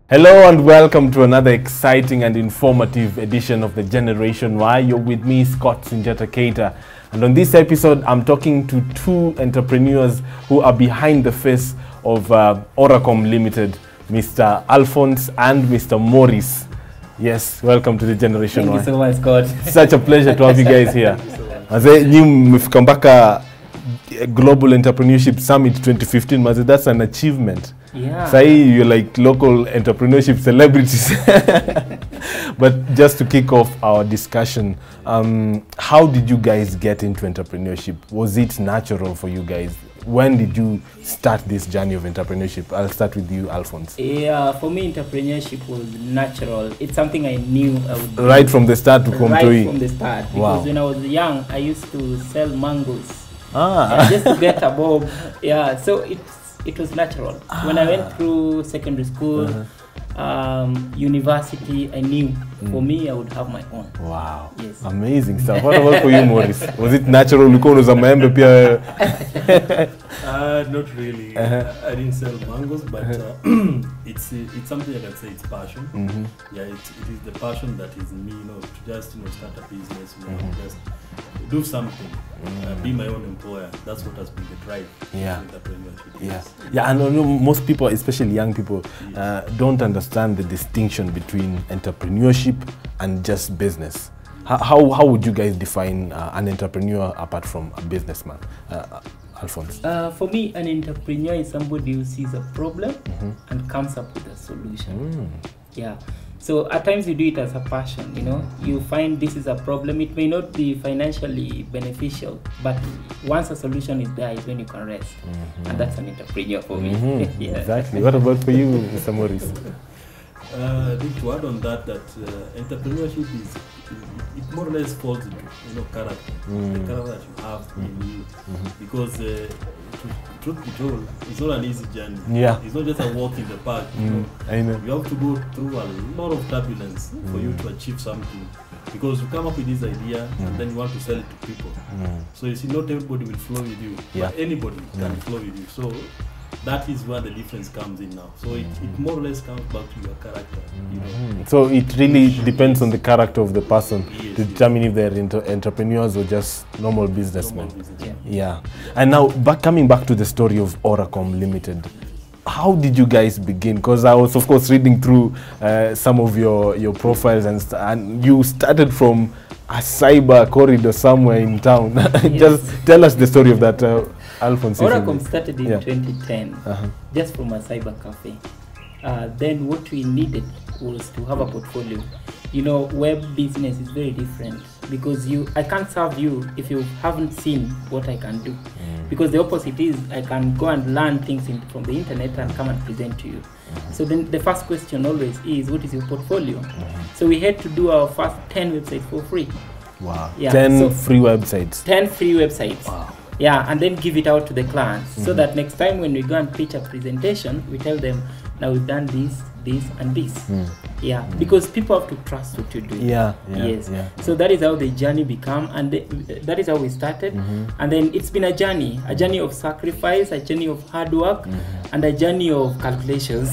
Hello and welcome to another exciting and informative edition of the Generation Y. You're with me, Scott Sinjata Keita. And on this episode, I'm talking to two entrepreneurs who are behind the face of Oracom Limited, Mr. Alphonse and Mr. Maurice. Yes, welcome to the Generation Y. Thank you so much, Scott. Such a pleasure to have you guys here. Maze, nyi mmefika mpaka Global Entrepreneurship Summit 2015. Maze, that's an achievement. Yeah. Say you're like local entrepreneurship celebrities. But just to kick off our discussion, how did you guys get into entrepreneurship? Was it natural for you guys? When did you start this journey of entrepreneurship? I'll start with you, Alphonse. Yeah, for me, entrepreneurship was natural. It's something I knew I would do. Right from the start to come Right from the start. Because Wow. when I was young, I used to sell mangoes. Ah. Just to get a bob. Yeah, so it was natural. When I went through secondary school, university, I knew for me I would have my own. Wow. Yes. Amazing stuff. What about for you, Maurice? Was it natural? Not really. I didn't sell mangoes, but it's something I can say it's passion. Yeah, it is the passion that is in me, to just start a business, just do something, be my own employer. That's what has been the drive. Yeah. Entrepreneurship. Yeah, yeah, and most people, especially young people, don't understand the distinction between entrepreneurship and just business. How would you guys define an entrepreneur apart from a businessman, Alphonse? For me, an entrepreneur is somebody who sees a problem and comes up with a solution. Yeah. So at times you do it as a passion, you find this is a problem. It may not be financially beneficial, but once a solution is there, is when you can rest. And that's an entrepreneur for me. Yeah. Exactly. What about for you, Mr. Maurice? I think to add on that entrepreneurship it more or less falls into character, the character that you have in you, because truth be told, it's not an easy journey. Yeah. It's not just a walk in the park. I know. You have to go through a lot of turbulence for you to achieve something, because you come up with this idea and then you want to sell it to people. So you see, not everybody will flow with you, but anybody can flow with you. So that is where the difference comes in now. So it more or less comes back to your character. So it really depends on the character of the person to determine if they're entrepreneurs or just normal businessmen. Yeah. And now coming back to the story of Oracom Limited, how did you guys begin? Because I was, of course, reading through some of your profiles, and you started from a cyber corridor somewhere in town. Just tell us the story of that, Alphonse. Oracom started in 2010, just from a cyber cafe. Then what we needed was to have a portfolio. Web business is very different, because I can't serve you if you haven't seen what I can do. Because the opposite is I can go and learn things from the internet and come and present to you. So then the first question always is, what is your portfolio? So we had to do our first 10 websites for free. Wow. Yeah, 10 free websites. 10 free websites. Wow. Yeah, and then give it out to the clients, so that next time when we go and pitch a presentation, we tell them, now we've done this, this, and this. Yeah, because people have to trust what you do. Yeah. Yes. So that is how the journey became, and that is how we started. And then it's been a journey of sacrifice, a journey of hard work, and a journey of calculations.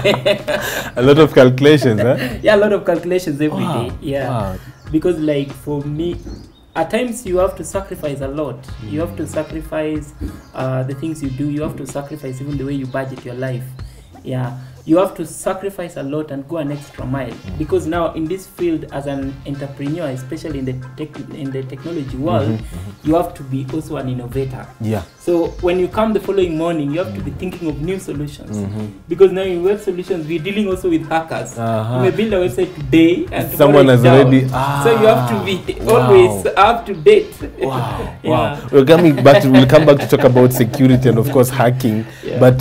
A lot of calculations, huh? Yeah, a lot of calculations every day. Yeah. Wow. Because like for me, at times you have to sacrifice a lot. You have to sacrifice the things you do. You have to sacrifice even the way you budget your life. Yeah, you have to sacrifice a lot and go an extra mile, because now in this field as an entrepreneur, especially in the technology world, you have to be also an innovator. Yeah. So when you come the following morning, you have to be thinking of new solutions, because now in web solutions we're dealing also with hackers. You may build a website today and someone has already. So you have to be always up to date. Wow. Yeah. Wow. We'll come back to talk about security and of course hacking. Yeah. But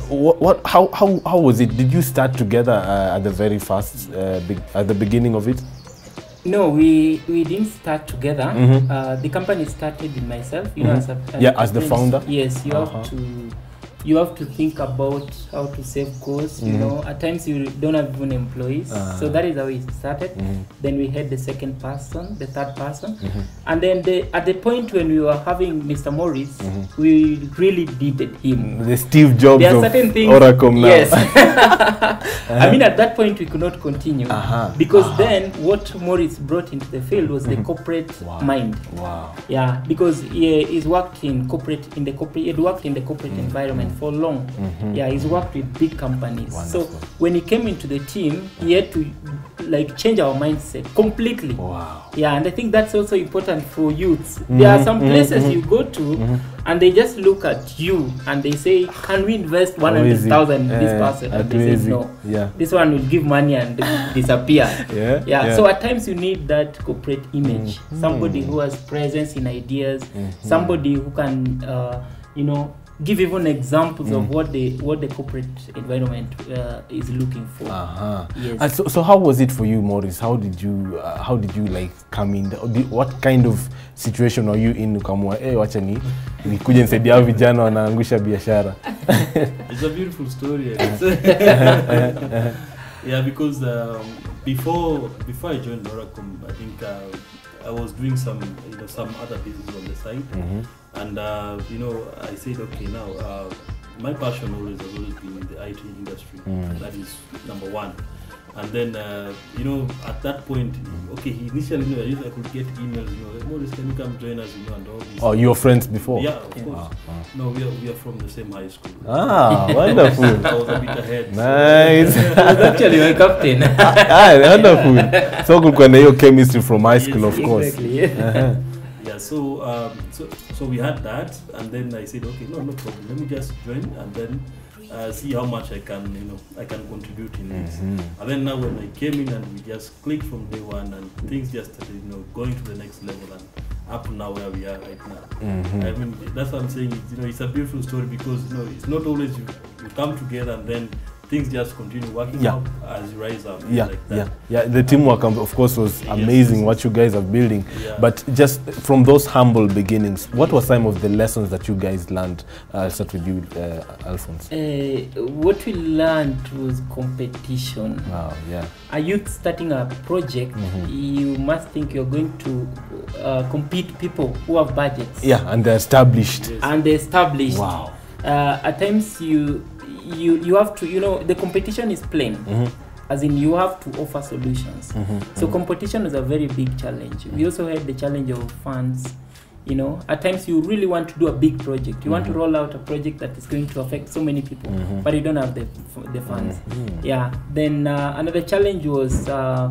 how was it? Did you start together at the very first at the beginning of it? No, we didn't start together. The company started with myself, as the founder. Yes, you have to you have to think about how to save costs. You know, at times you don't have even employees. So that is how it started. Then we had the second person, the third person, and then at the point when we were having Mr. Morris, we really needed him. The Steve Jobs there are of certain things, Oracom now. Yes. I mean, at that point we could not continue because then what Morris brought into the field was the corporate mind. Wow. Yeah, because he's worked in corporate, he had worked in the corporate environment for long. Yeah, he's worked with big companies. Wonderful. So when he came into the team, he had to like change our mindset completely. Wow. Yeah, and I think that's also important for youths. There are some places you go to and they just look at you and they say, can we invest 100,000 in this person? And they say no. Yeah. This one will give money and disappear. Yeah. So at times you need that corporate image. Somebody who has presence in ideas, somebody who can you know, give even examples of what the corporate environment is looking for. Yes. So how was it for you, Morris? How did you like come in? What kind of situation are you in? Ukamua, wacha nikuje nisaidia vijana wanaangusha biashara. It's a beautiful story. Yeah, because before I joined Oracom, I think I was doing some other business on the side, and you know, I said, okay, now my passion has always been in the IT industry. That is number one. And then you know, at that point, okay, initially, you know, I could get emails, you know, like, Morris, can you come join us, you know, and all this. Oh, you were friends before? Yeah, of course. No, we are from the same high school. Wonderful. I was a bit ahead. Nice. Actually, my captain. Wonderful. So kulikuwa na hiyo chemistry from high school, of course. Exactly. Yeah, so we had that, and then I said, okay, no problem. Let me just join, and then see how much I can contribute in this. And then now when I came in and we just clicked from day one, and things just started, you know, going to the next level, and up to now where we are right now. I mean, that's what I'm saying. You know, it's a beautiful story because, you know, it's not always you come together and then things just continue working out as you rise up. Like that. The teamwork, of course, was amazing. What you guys are building. But just from those humble beginnings, what were some of the lessons that you guys learned? I'll start with you, Alphonse. What we learned was competition. Wow, yeah. A youth starting a project, you must think you're going to compete people who have budgets. Yeah, and they're established. And they're established. Wow. At times you have to, you know, the competition is plain. As in, you have to offer solutions. So competition is a very big challenge. We also had the challenge of funds. You know, at times you really want to do a big project. You want to roll out a project that is going to affect so many people, but you don't have the funds. Yeah. Then another challenge was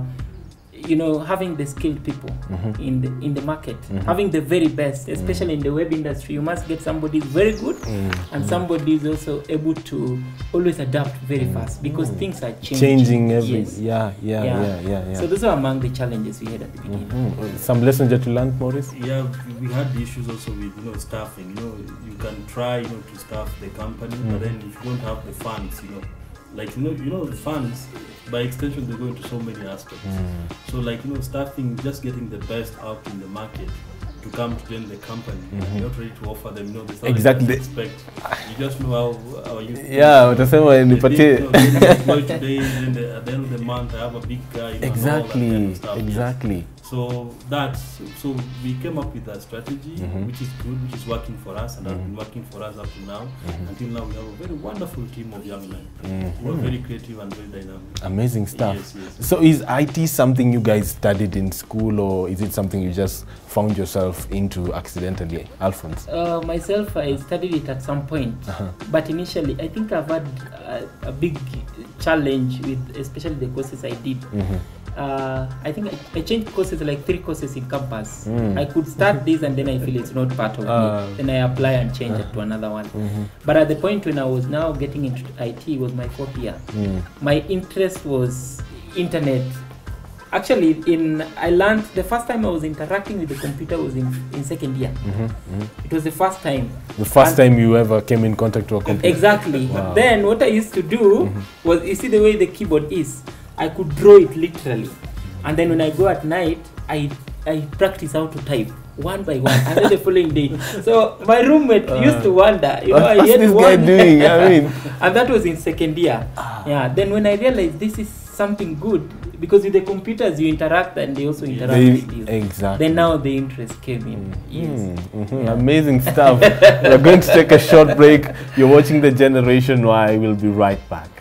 you know, having the skilled people in the market, having the very best, especially in the web industry. You must get somebody very good and somebody is also able to always adapt very fast because things are changing every So those are among the challenges we had at the beginning. Some lessons that you learned, Morris? Yeah, we had the issues also with, you know, staffing. You know, you can try, you know, to staff the company, but then if you don't have the funds, you know, like, you know the funds, by extension, they go into so many aspects. So, like, you know, staffing, just getting the best out in the market to come to join the company. You're not ready to offer them, you know, the stuff exactly. they expect. You just know how you utasema nipatie today, then at the end of the month I have a big guy, you know, exactly, and all that kind of stuff. exactly. So we came up with a strategy which is good, which is working for us, and has been working for us up to now. Until now, we have a very wonderful team of young men who are very creative and very dynamic. Amazing stuff. Yes. So is IT something you guys studied in school, or is it something you just found yourself into accidentally, Alphonse? Myself, I studied it at some point, but initially I think I've had a big challenge with especially the courses I did. I think I changed courses, like 3 courses in campus. I could start this and then I feel it's not part of me. Then I apply and change it to another one. But at the point when I was now getting into IT, it was my 4th year. My interest was internet. Actually, I learned the first time I was interacting with the computer was in 2nd year. It was the first time. The first time you ever came in contact with a computer? Exactly. Wow. Then what I used to do was, you see the way the keyboard is, I could draw it literally. And then when I go at night, I practice how to type. one by one, and then the following day. So my roommate used to wonder, you know, I what's had this one. guy doing? I mean, And that was in second year. Yeah. Then when I realized this is something good, because with the computers you interact and they also interact with you. Exactly. Then now the interest came in. Yes. Yeah. Amazing stuff. We're going to take a short break. You're watching The Generation Y. We'll be right back.